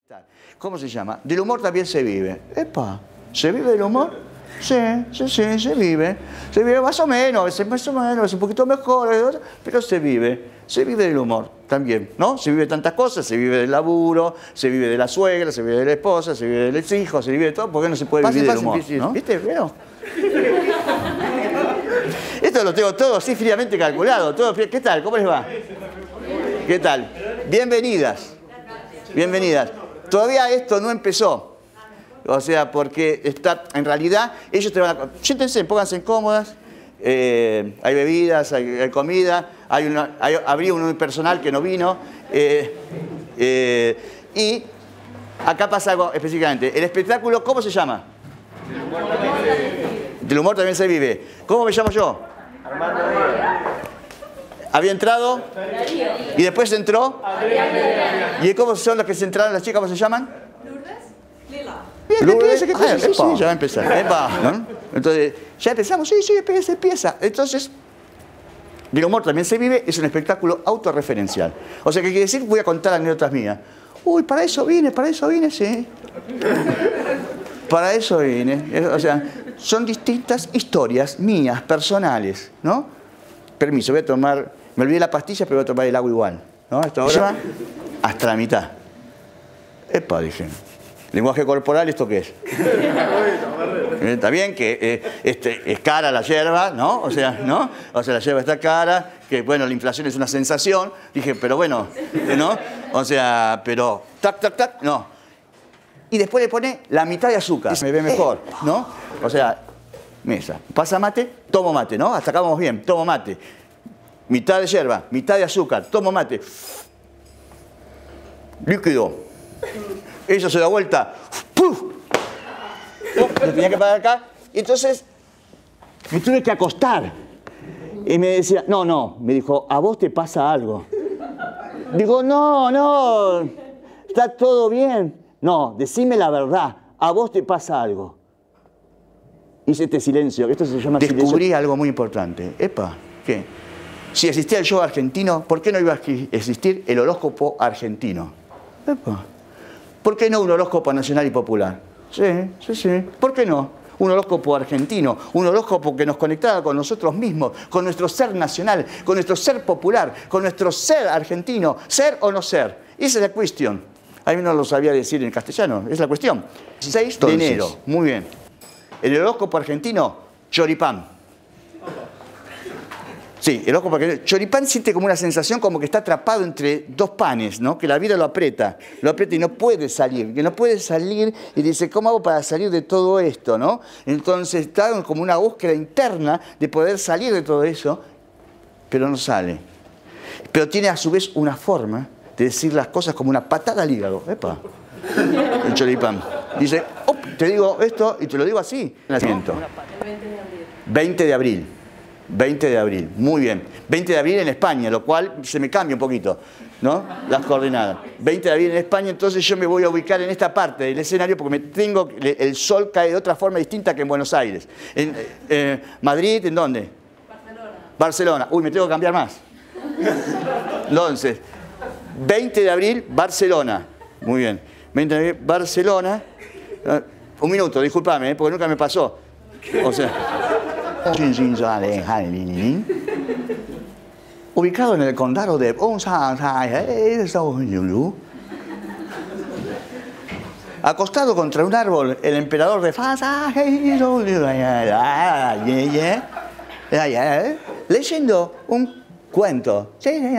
¿Cómo se llama? Del humor también se vive. Epa, ¿se vive del humor? Sí, se vive. Se vive más o menos, es un poquito mejor, pero se vive. Se vive del humor también, ¿no? Se vive de tantas cosas, se vive del laburo, se vive de la suegra, se vive de la esposa, se vive de los hijos, se vive de todo, ¿por qué no se puede vivir del humor? ¿No? ¿Viste? ¿Veo? Esto lo tengo todo así fríamente calculado. Todo, ¿qué tal? ¿Cómo les va? ¿Qué tal? Bienvenidas. Bienvenidas. Todavía esto no empezó. O sea, porque está, en realidad, ellos te van a... Siéntense, pónganse cómodas. Hay bebidas, hay comida. Habría un personal que no vino. Y acá pasa algo específicamente. El espectáculo, ¿cómo se llama? Del humor también se vive. ¿Cómo me llamo yo? Armando. ¿Había entrado? ¿Y después entró? ¿Y cómo son las que se entraron las chicas? ¿Cómo se llaman? Lourdes. Lourdes. ¿Qué cosa? Sí, ya va a empezar. ¿No? Entonces, ¿ya empezamos? Sí, empieza. Entonces, del humor también se vive, es un espectáculo autorreferencial. O sea, ¿qué quiere decir? Voy a contar anécdotas mías. Uy, para eso vine, sí. Para eso vine. O sea, son distintas historias mías, personales, ¿no? Permiso, voy a tomar, me olvidé la pastilla, pero voy a tomar el agua igual, ¿no? Esto ahora, hasta la mitad. Epa, dije. Lenguaje corporal, ¿esto qué es? Está bien que es cara la yerba, ¿no? O sea, ¿no? O sea, la yerba está cara, que bueno, la inflación es una sensación. Dije, pero bueno, ¿no? O sea, pero tac, no. Y después le pone la mitad de azúcar. Me ve mejor, ¿no? O sea, mesa. Pasa mate, tomo mate, ¿no? Hasta acá vamos bien, tomo mate. Mitad de yerba, mitad de azúcar, tomo mate. Líquido. Ella se da vuelta. ¡Puf! Le tenía que parar acá. Y entonces me tuve que acostar. Y me decía, no, me dijo, a vos te pasa algo. Digo, no, está todo bien. No, decime la verdad, a vos te pasa algo. Hice este silencio, esto se llama silencio. Descubrí algo muy importante. Epa, ¿qué? Si existía el show argentino, ¿por qué no iba a existir el horóscopo argentino? Epa. ¿Por qué no un horóscopo nacional y popular? Sí. ¿Por qué no? Un horóscopo argentino, un horóscopo que nos conectaba con nosotros mismos, con nuestro ser nacional, con nuestro ser popular, con nuestro ser argentino, ser o no ser. Esa es la cuestión. A mí no lo sabía decir en castellano, es la cuestión. 6 de enero, muy bien. El horóscopo argentino, choripán. Sí, el horóscopo argentino. Choripán siente como una sensación como que está atrapado entre dos panes, ¿no? Que la vida lo aprieta y no puede salir. Y dice, ¿cómo hago para salir de todo esto, no? Entonces está como una búsqueda interna de poder salir de todo eso, pero no sale. Pero tiene a su vez una forma de decir las cosas como una patada al hígado. Epa. El choripán. Dice, te digo esto y te lo digo así. Nacimiento. 20 de abril. 20 de abril, muy bien. 20 de abril en España, lo cual se me cambia un poquito, ¿no? Las coordenadas. 20 de abril en España, entonces yo me voy a ubicar en esta parte del escenario porque el sol cae de otra forma distinta que en Buenos Aires. En Madrid, ¿en dónde? Barcelona. Uy, me tengo que cambiar más. Entonces, 20 de abril, Barcelona. Muy bien. 20 de abril, Barcelona. Un minuto, discúlpame, porque nunca me pasó. O sea... ubicado en el condado de acostado contra un árbol, el emperador de leyendo un cuento.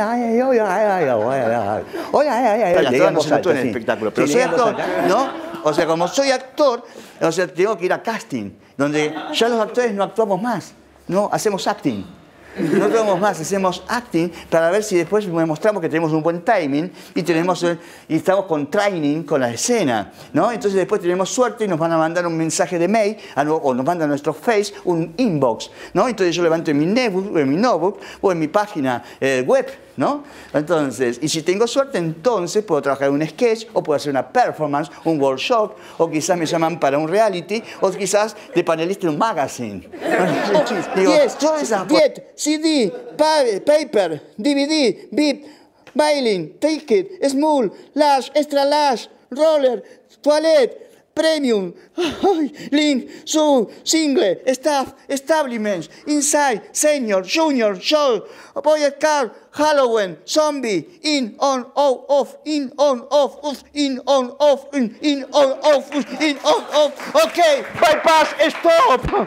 En el espectáculo, pero soy actor, ¿no? O sea, como soy actor, o sea, tengo que ir a casting, donde ya los actores no actuamos más, no hacemos acting. No actuamos más, hacemos acting para ver si después demostramos que tenemos un buen timing y estamos con training con la escena, ¿no? Entonces después tenemos suerte y nos van a mandar un mensaje de mail o nos mandan a nuestro Face un inbox, ¿no? Entonces yo levanto en mi notebook o en mi página web, ¿no? Entonces, y si tengo suerte, entonces puedo trabajar en un sketch o puedo hacer una performance, un workshop, o quizás me llaman para un reality, o quizás de panelista en un magazine. Digo, diet, CD, paper, DVD, VIP, Bailin, Take It, Small, Large, Extra Large, roller, toilet, premium, link, sub, single, staff, establishments, inside, senior, junior, show, boy car, Halloween, zombie, in, on, off, in, on, off, in, on, off, in, on, off, in, on, off. Ok, bypass, stop.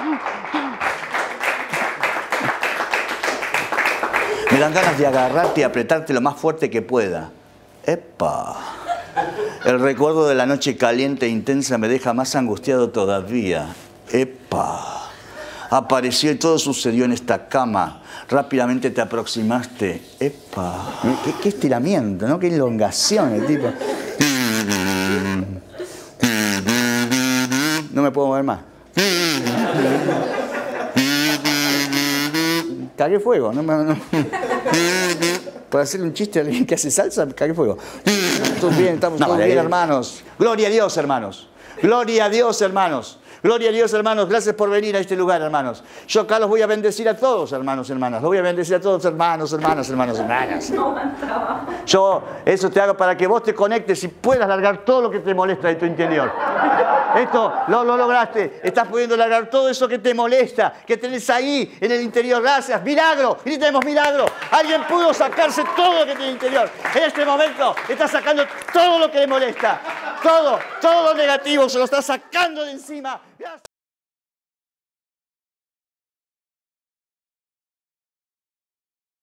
Me dan ganas de agarrarte y apretarte lo más fuerte que pueda. ¡Epa! El recuerdo de la noche caliente e intensa me deja más angustiado todavía. ¡Epa! Apareció y todo sucedió en esta cama. Rápidamente te aproximaste. ¡Epa! ¿Qué estiramiento, ¿no? Qué elongación el tipo. No me puedo mover más. Cagué fuego. Para hacerle un chiste a alguien que hace salsa, cagué fuego. Estamos bien, estamos todos bien, hermanos. Gloria a Dios, hermanos. Gloria a Dios, hermanos. Gloria a Dios, hermanos. Gracias por venir a este lugar, hermanos. Yo acá los voy a bendecir a todos, hermanos, hermanas. Los voy a bendecir a todos, hermanos, hermanas, hermanos, hermanas. Yo eso te hago para que vos te conectes y puedas largar todo lo que te molesta de tu interior. Esto lo lograste. Estás pudiendo largar todo eso que te molesta, que tenés ahí en el interior. Gracias. Milagro. Gritemos milagro. Alguien pudo sacarse todo lo que tiene en el interior. En este momento está sacando todo lo que le molesta. Todo lo negativo se lo está sacando de encima. Gracias.